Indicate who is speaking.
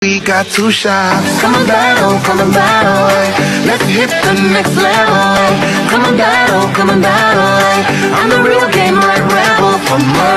Speaker 1: We got two shots. Come and battle, come and battle. Let's hit the next level. Come and battle, come and battle. I'm the real game like rebel from Murder.